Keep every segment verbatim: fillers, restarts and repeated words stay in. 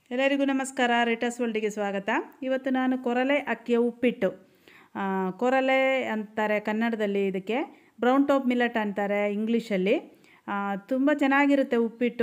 ಎಲ್ಲರಿಗೂ ನಮಸ್ಕಾರ. ರಿಟಾಸ್ ವರ್ಲ್ಡಿಗೆ ಸ್ವಾಗತ. ಇವತ್ತು ನಾನು ಕೊರಲೆ ಅಕ್ಕಿಯ ಉಪ್ಪಿಟ್ಟು, ಕೊರಲೆ ಅಂತಾರೆ ಕನ್ನಡದಲ್ಲಿ, ಇದಕ್ಕೆ ಬ್ರೌನ್ ಟಾಪ್ ಮಿಲೆಟ್ ಅಂತಾರೆ ಇಂಗ್ಲೀಷಲ್ಲಿ. ತುಂಬ ಚೆನ್ನಾಗಿರುತ್ತೆ ಉಪ್ಪಿಟ್ಟು.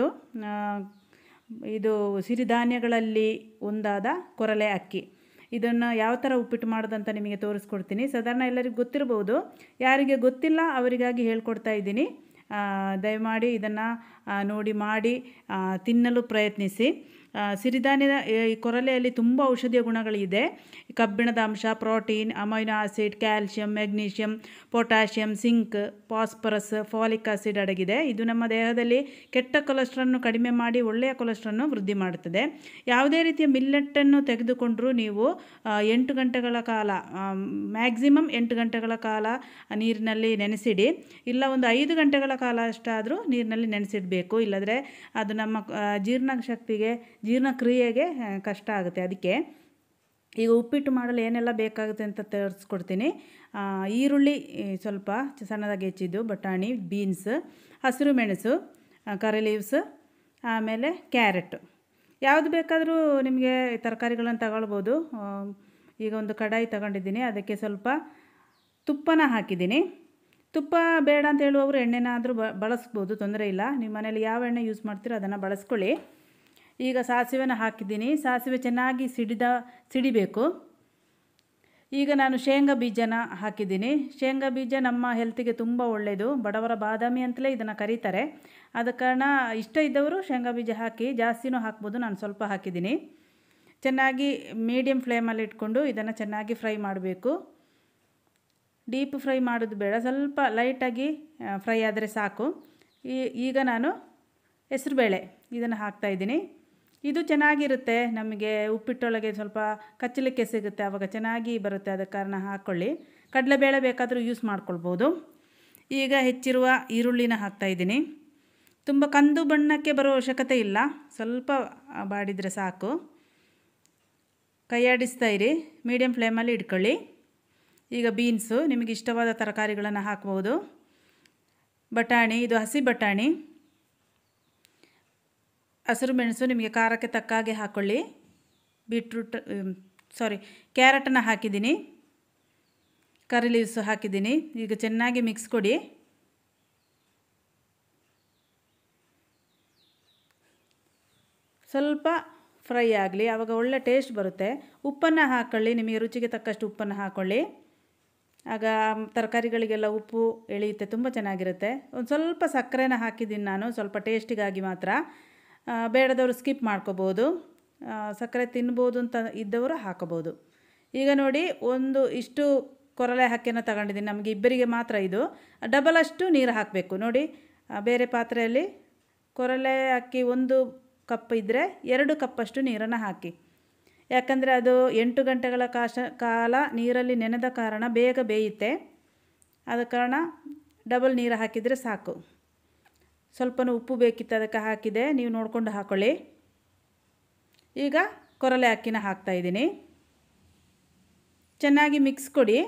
ಇದು ಸಿರಿಧಾನ್ಯಗಳಲ್ಲಿ ಒಂದಾದ ಕೊರಲೆ ಅಕ್ಕಿ. ಇದನ್ನು ಯಾವ ಥರ ಉಪ್ಪಿಟ್ಟು ಮಾಡೋದಂತ ನಿಮಗೆ ತೋರಿಸ್ಕೊಡ್ತೀನಿ. ಸಾಧಾರಣ ಎಲ್ಲರಿಗೂ ಗೊತ್ತಿರ್ಬೋದು, ಯಾರಿಗೆ ಗೊತ್ತಿಲ್ಲ ಅವರಿಗಾಗಿ ಹೇಳ್ಕೊಡ್ತಾ ಇದ್ದೀನಿ. ದಯಮಾಡಿ ಇದನ್ನು ನೋಡಿ ಮಾಡಿ ತಿನ್ನಲು ಪ್ರಯತ್ನಿಸಿ. ಸಿರಿಧಾನ್ಯದ ಈ ಕೊರಲೆಯಲ್ಲಿ ತುಂಬ ಔಷಧೀಯ ಗುಣಗಳಿದೆ. ಕಬ್ಬಿಣದ ಅಂಶ, protein, amino acid, calcium, magnesium, potassium, zinc, phosphorus, folic acid ಅಡಗಿದೆ. ಇದು ನಮ್ಮ ದೇಹದಲ್ಲಿ ಕೆಟ್ಟ ಕೊಲೆಸ್ಟ್ರಾಲ್ನ ಕಡಿಮೆ ಮಾಡಿ ಒಳ್ಳೆಯ ಕೊಲೆಸ್ಟ್ರಾಲ್ನ ವೃದ್ಧಿ ಮಾಡುತ್ತದೆ. ಯಾವುದೇ ರೀತಿಯ ಮಿಲ್ಲೆಟ್ಟನ್ನು ತೆಗೆದುಕೊಂಡರೂ ನೀವು ಎಂಟು ಗಂಟೆಗಳ ಕಾಲ, ಮ್ಯಾಕ್ಸಿಮಮ್ ಎಂಟು ಗಂಟೆಗಳ ಕಾಲ ನೀರಿನಲ್ಲಿ ನೆನೆಸಿಡಿ. ಇಲ್ಲ ಒಂದು ಐದು ಗಂಟೆಗಳ ಕಾಲ ಅಷ್ಟಾದರೂ ನೀರಿನಲ್ಲಿ ನೆನೆಸಿಡಬೇಕು. ಇಲ್ಲದ್ರೆ ಅದು ನಮ್ಮ ಜೀರ್ಣಶಕ್ತಿಗೆ, ಜೀರ್ಣಕ್ರಿಯೆಗೆ ಕಷ್ಟ ಆಗುತ್ತೆ. ಅದಕ್ಕೆ ಈಗ ಉಪ್ಪಿಟ್ಟು ಮಾಡಲು ಏನೆಲ್ಲ ಬೇಕಾಗುತ್ತೆ ಅಂತ ತೋರಿಸ್ಕೊಡ್ತೀನಿ. ಈರುಳ್ಳಿ ಸ್ವಲ್ಪ ಸಣ್ಣದಾಗಿ ಹೆಚ್ಚಿದ್ದು, ಬಟಾಣಿ, ಬೀನ್ಸ್, ಹಸಿರು ಮೆಣಸು, ಕರಿ ಲೀವ್ಸ್, ಆಮೇಲೆ ಕ್ಯಾರೆಟ್. ಯಾವುದು ಬೇಕಾದರೂ ನಿಮಗೆ ತರಕಾರಿಗಳನ್ನು ತಗೊಳ್ಬೋದು. ಈಗ ಒಂದು ಕಡಾಯಿ ತಗೊಂಡಿದ್ದೀನಿ, ಅದಕ್ಕೆ ಸ್ವಲ್ಪ ತುಪ್ಪನ ಹಾಕಿದ್ದೀನಿ. ತುಪ್ಪ ಬೇಡ ಅಂತ ಹೇಳುವವರು ಎಣ್ಣೆನಾದರೂ ಬ ಬಳಸ್ಬೋದು, ತೊಂದರೆ ಇಲ್ಲ. ನಿಮ್ಮ ಮನೇಲಿ ಯಾವ ಎಣ್ಣೆ ಯೂಸ್ ಮಾಡ್ತೀರೋ ಅದನ್ನು ಬಳಸ್ಕೊಳ್ಳಿ. ಈಗ ಸಾಸಿವೆನ ಹಾಕಿದ್ದೀನಿ. ಸಾಸಿವೆ ಚೆನ್ನಾಗಿ ಸಿಡಿದ ಸಿಡಿಬೇಕು. ಈಗ ನಾನು ಶೇಂಗಾ ಬೀಜನ ಹಾಕಿದ್ದೀನಿ. ಶೇಂಗಾ ಬೀಜ ನಮ್ಮ ಹೆಲ್ತಿಗೆ ತುಂಬ ಒಳ್ಳೆಯದು. ಬಡವರ ಬಾದಾಮಿ ಅಂತಲೇ ಇದನ್ನು ಕರೀತಾರೆ. ಆದ ಕಾರಣ ಇಷ್ಟ ಇದ್ದವರು ಶೇಂಗಾ ಬೀಜ ಹಾಕಿ, ಜಾಸ್ತಿನೂ ಹಾಕ್ಬೋದು. ನಾನು ಸ್ವಲ್ಪ ಹಾಕಿದ್ದೀನಿ. ಚೆನ್ನಾಗಿ ಮೀಡಿಯಮ್ ಫ್ಲೇಮಲ್ಲಿ ಇಟ್ಕೊಂಡು ಇದನ್ನು ಚೆನ್ನಾಗಿ ಫ್ರೈ ಮಾಡಬೇಕು. ಡೀಪ್ ಫ್ರೈ ಮಾಡೋದು ಬೇಡ, ಸ್ವಲ್ಪ ಲೈಟಾಗಿ ಫ್ರೈ ಆದರೆ ಸಾಕು. ಈ ಈಗ ನಾನು ಹೆಸರುಬೇಳೆ ಇದನ್ನು ಹಾಕ್ತಾಯಿದ್ದೀನಿ. ಇದು ಚೆನ್ನಾಗಿರುತ್ತೆ, ನಮಗೆ ಉಪ್ಪಿಟ್ಟೊಳಗೆ ಸ್ವಲ್ಪ ಕಚ್ಚಲಿಕ್ಕೆ ಸಿಗುತ್ತೆ, ಆವಾಗ ಚೆನ್ನಾಗಿ ಬರುತ್ತೆ. ಆದ ಕಾರಣ ಹಾಕ್ಕೊಳ್ಳಿ. ಕಡಲೆಬೇಳೆ ಬೇಕಾದರೂ ಯೂಸ್ ಮಾಡ್ಕೊಳ್ಬೋದು. ಈಗ ಹೆಚ್ಚಿರುವ ಈರುಳ್ಳಿನ ಹಾಕ್ತಾಯಿದ್ದೀನಿ. ತುಂಬ ಕಂದು ಬಣ್ಣಕ್ಕೆ ಬರೋ ಅವಶ್ಯಕತೆ ಇಲ್ಲ, ಸ್ವಲ್ಪ ಬಾಡಿದರೆ ಸಾಕು. ಕೈಯಾಡಿಸ್ತಾ ಇರಿ, ಮೀಡಿಯಮ್ ಫ್ಲೇಮಲ್ಲಿ ಇಟ್ಕೊಳ್ಳಿ. ಈಗ ಬೀನ್ಸು, ನಿಮಗೆ ಇಷ್ಟವಾದ ತರಕಾರಿಗಳನ್ನು ಹಾಕ್ಬೋದು. ಬಟಾಣಿ, ಇದು ಹಸಿ ಬಟಾಣಿ. ಹಸಿರು ಮೆಣಸು ನಿಮಗೆ ಖಾರಕ್ಕೆ ತಕ್ಕ ಹಾಗೆ ಹಾಕ್ಕೊಳ್ಳಿ. ಬೀಟ್ರೂಟ್ ಸಾರಿ ಕ್ಯಾರೆಟನ್ನು ಹಾಕಿದ್ದೀನಿ. ಕರಿ ಲೀವ್ಸು ಹಾಕಿದ್ದೀನಿ. ಈಗ ಚೆನ್ನಾಗಿ ಮಿಕ್ಸ್ ಕೊಡಿ. ಸ್ವಲ್ಪ ಫ್ರೈ ಆಗಲಿ, ಆವಾಗ ಒಳ್ಳೆ ಟೇಸ್ಟ್ ಬರುತ್ತೆ. ಉಪ್ಪನ್ನು ಹಾಕ್ಕೊಳ್ಳಿ, ನಿಮಗೆ ರುಚಿಗೆ ತಕ್ಕಷ್ಟು ಉಪ್ಪನ್ನು ಹಾಕ್ಕೊಳ್ಳಿ. ಆಗ ತರಕಾರಿಗಳಿಗೆಲ್ಲ ಉಪ್ಪು ಎಳೆಯುತ್ತೆ, ತುಂಬ ಚೆನ್ನಾಗಿರುತ್ತೆ. ಒಂದು ಸ್ವಲ್ಪ ಸಕ್ಕರೆನ ಹಾಕಿದ್ದೀನಿ ನಾನು, ಸ್ವಲ್ಪ ಟೇಸ್ಟಿಗಾಗಿ ಮಾತ್ರ. ಬೇಡದವರು ಸ್ಕಿಪ್ ಮಾಡ್ಕೋಬೋದು. ಸಕ್ಕರೆ ತಿನ್ಬೋದು ಅಂತ ಇದ್ದವರು ಹಾಕೋಬೋದು. ಈಗ ನೋಡಿ, ಒಂದು ಇಷ್ಟು ಕೊರಲೆ ಅಕ್ಕಿಯನ್ನು ತಗೊಂಡಿದ್ದೀನಿ. ನಮಗೆ ಇಬ್ಬರಿಗೆ ಮಾತ್ರ ಇದು. ಡಬಲ್ ಅಷ್ಟು ನೀರು ಹಾಕಬೇಕು. ನೋಡಿ, ಬೇರೆ ಪಾತ್ರೆಯಲ್ಲಿ ಕೊರಲೆ ಅಕ್ಕಿ ಒಂದು ಕಪ್ ಇದ್ದರೆ ಎರಡು ಕಪ್ಪಷ್ಟು ನೀರನ್ನು ಹಾಕಿ. ಯಾಕಂದರೆ ಅದು ಎಂಟು ಗಂಟೆಗಳ ಕಾಶ ಕಾಲ ನೀರಲ್ಲಿ ನೆನೆದ ಕಾರಣ ಬೇಗ ಬೇಯುತ್ತೆ. ಆದ ಕಾರಣ ಡಬಲ್ ನೀರು ಹಾಕಿದರೆ ಸಾಕು. ಸ್ವಲ್ಪನೂ ಉಪ್ಪು ಬೇಕಿತ್ತು, ಅದಕ್ಕೆ ಹಾಕಿದೆ, ನೀವು ನೋಡಿಕೊಂಡು ಹಾಕ್ಕೊಳ್ಳಿ. ಈಗ ಕೊರಲೆ ಅಕ್ಕಿನ ಹಾಕ್ತಾಯಿದ್ದೀನಿ. ಚೆನ್ನಾಗಿ ಮಿಕ್ಸ್ ಕೊಡಿ.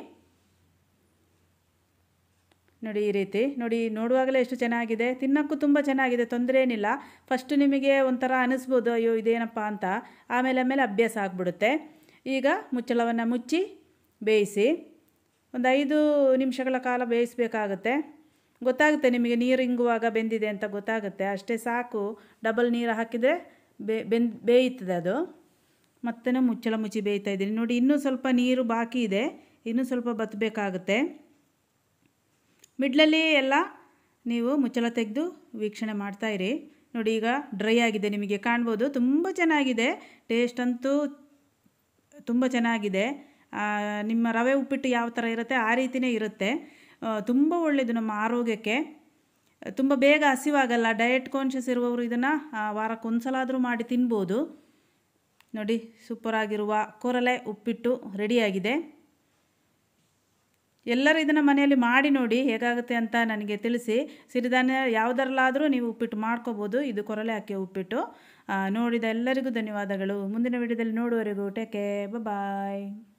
ನೋಡಿ, ಈ ರೀತಿ ನೋಡಿ, ನೋಡುವಾಗಲೇ ಎಷ್ಟು ಚೆನ್ನಾಗಿದೆ. ತಿನ್ನೋಕ್ಕೂ ತುಂಬ ಚೆನ್ನಾಗಿದೆ, ತೊಂದರೆ ಏನಿಲ್ಲ. ಫಸ್ಟು ನಿಮಗೆ ಒಂಥರ ಅನ್ನಿಸ್ಬೋದು, ಅಯ್ಯೋ ಇದೇನಪ್ಪ ಅಂತ. ಆಮೇಲೆ ಆಮೇಲೆ ಅಭ್ಯಾಸ ಆಗಿಬಿಡುತ್ತೆ. ಈಗ ಮುಚ್ಚಳವನ್ನು ಮುಚ್ಚಿ ಬೇಯಿಸಿ. ಒಂದು ಐದು ನಿಮಿಷಗಳ ಕಾಲ ಬೇಯಿಸಬೇಕಾಗುತ್ತೆ. ಗೊತ್ತಾಗುತ್ತೆ ನಿಮಗೆ, ನೀರು ಇಂಗುವಾಗ ಬೆಂದಿದೆ ಅಂತ ಗೊತ್ತಾಗುತ್ತೆ. ಅಷ್ಟೇ ಸಾಕು. ಡಬಲ್ ನೀರು ಹಾಕಿದರೆ ಬೇ ಬೆಂದ್ ಬೇಯುತ್ತದೆ ಅದು. ಮತ್ತೆ ಮುಚ್ಚಳ ಮುಚ್ಚಿ ಬೇಯ್ತಾ ಇದ್ದೀನಿ. ನೋಡಿ, ಇನ್ನೂ ಸ್ವಲ್ಪ ನೀರು ಬಾಕಿ ಇದೆ, ಇನ್ನೂ ಸ್ವಲ್ಪ ಬತ್ತಬೇಕಾಗುತ್ತೆ. ಮಿಡ್ಲಲ್ಲಿ ಎಲ್ಲ ನೀವು ಮುಚ್ಚಳ ತೆಗೆದು ವೀಕ್ಷಣೆ ಮಾಡ್ತಾಯಿರಿ. ನೋಡಿ, ಈಗ ಡ್ರೈ ಆಗಿದೆ, ನಿಮಗೆ ಕಾಣ್ಬೋದು. ತುಂಬ ಚೆನ್ನಾಗಿದೆ, ಟೇಸ್ಟ್ ಅಂತೂ ತುಂಬ ಚೆನ್ನಾಗಿದೆ. ನಿಮ್ಮ ರವೆ ಉಪ್ಪಿಟ್ಟು ಯಾವ ಥರ ಇರುತ್ತೆ ಆ ರೀತಿಯೇ ಇರುತ್ತೆ. ತುಂಬ ಒಳ್ಳೆಯದು ನಮ್ಮ ಆರೋಗ್ಯಕ್ಕೆ. ತುಂಬ ಬೇಗ ಹಸಿವಾಗಲ್ಲ. ಡಯಟ್ ಕಾನ್ಷಿಯಸ್ ಇರುವವರು ಇದನ್ನು ವಾರಕ್ಕೆ ಒಂದು ಸಲ ಆದರೂ ಮಾಡಿ ತಿನ್ಬೋದು. ನೋಡಿ, ಸೂಪರಾಗಿರುವ ಕೊರಲೆ ಉಪ್ಪಿಟ್ಟು ರೆಡಿಯಾಗಿದೆ. ಎಲ್ಲರೂ ಇದನ್ನು ಮನೆಯಲ್ಲಿ ಮಾಡಿ ನೋಡಿ, ಹೇಗಾಗುತ್ತೆ ಅಂತ ನನಗೆ ತಿಳಿಸಿ. ಸಿರಿಧಾನ್ಯ ಯಾವುದರಲ್ಲಾದರೂ ನೀವು ಉಪ್ಪಿಟ್ಟು ಮಾಡ್ಕೋಬೋದು. ಇದು ಕೊರಲೆ ಅಕ್ಕಿಯ ಉಪ್ಪಿಟ್ಟು. ನೋಡಿದ ಎಲ್ಲರಿಗೂ ಧನ್ಯವಾದಗಳು. ಮುಂದಿನ ವಿಡಿಯೋದಲ್ಲಿ ನೋಡುವವರೆಗೂ ಟೇಕ್ ಕೇರ್, ಬಾಯ್.